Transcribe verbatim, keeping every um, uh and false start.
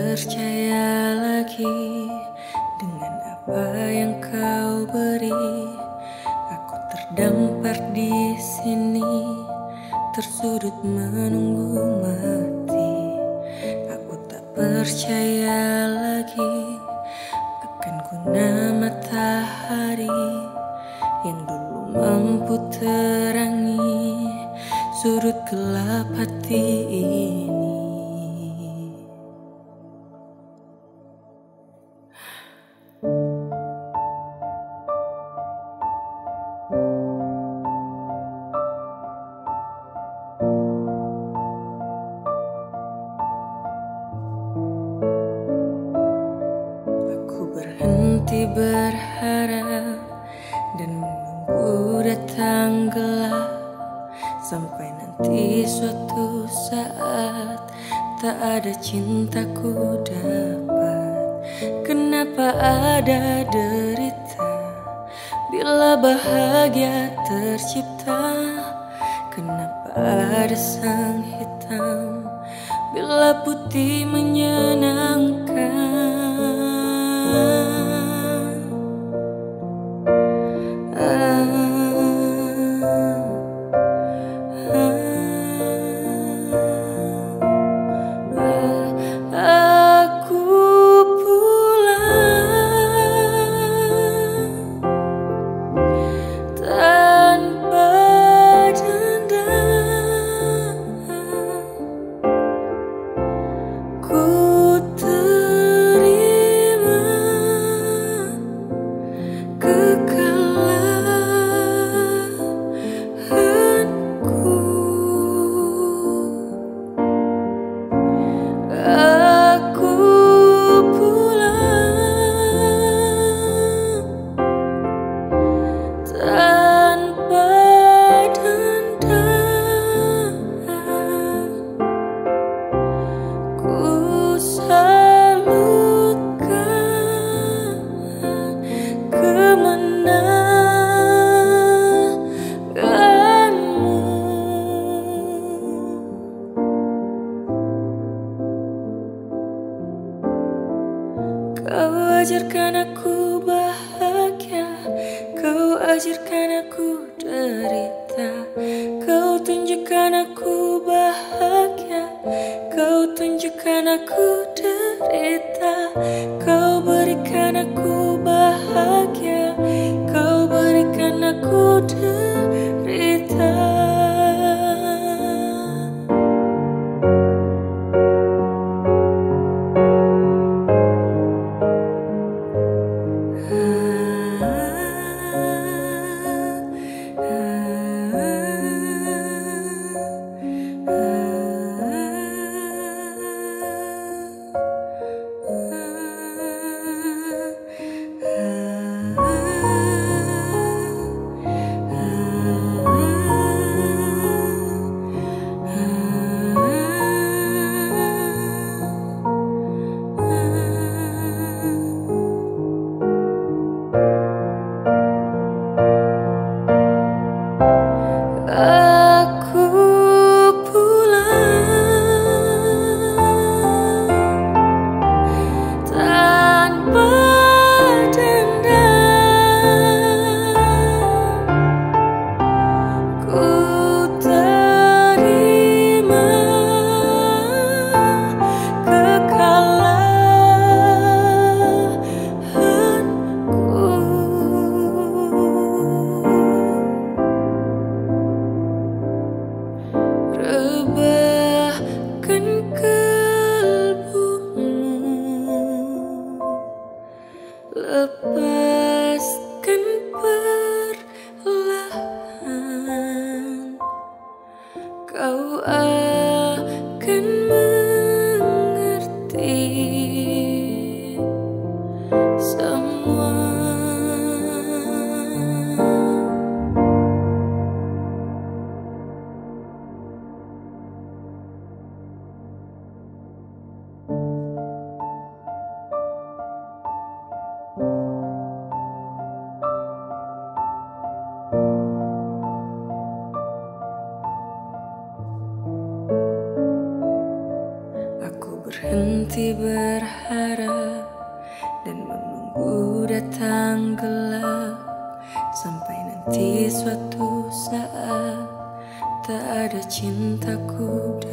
percaya lagi dengan apa yang kau beri. Aku terdampar di sini, tersudut menunggu mati. Aku tak percaya lagi akan guna matahari yang dulu mampu terangi sudut gelap hati ini. Aku berhenti berharap dan menunggu datang gelap, sampai nanti suatu saat tak ada cintaku dapat. Kenapa ada derita bila bahagia tercipta? Kenapa ada sang hitam bila putih menyenangkan? Kau ajarkan aku bahagia, kau ajarkan aku derita. Kau tunjukkan aku bahagia, kau tunjukkan aku derita. Kau berikan aku bahagia, kau berikan aku derita. berhenti berharap dan menunggu datang gelap, sampai nanti suatu saat tak ada cintaku